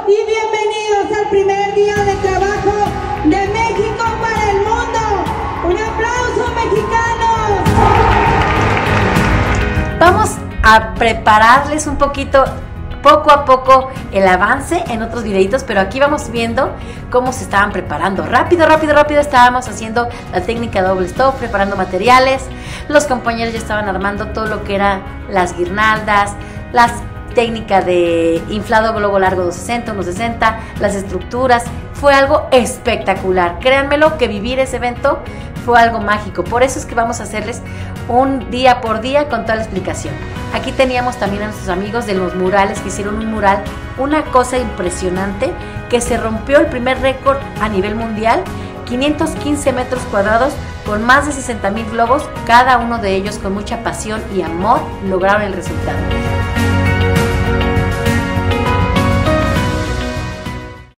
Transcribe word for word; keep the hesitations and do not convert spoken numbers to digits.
y bienvenidos al primer día de trabajo de México para el mundo. ¡Un aplauso, mexicanos! Vamos a prepararles un poquito, poco a poco, el avance en otros videitos, pero aquí vamos viendo cómo se estaban preparando. Rápido, rápido, rápido estábamos haciendo la técnica double stop, preparando materiales. Los compañeros ya estaban armando todo lo que eran las guirnaldas, las técnica de inflado globo largo doscientos sesenta, ciento sesenta, las estructuras. Fue algo espectacular. Créanmelo que vivir ese evento fue algo mágico. Por eso es que vamos a hacerles un día por día con toda la explicación. Aquí teníamos también a nuestros amigos de los murales que hicieron un mural, una cosa impresionante, que se rompió el primer récord a nivel mundial, quinientos quince metros cuadrados con más de sesenta mil globos, cada uno de ellos con mucha pasión y amor lograron el resultado.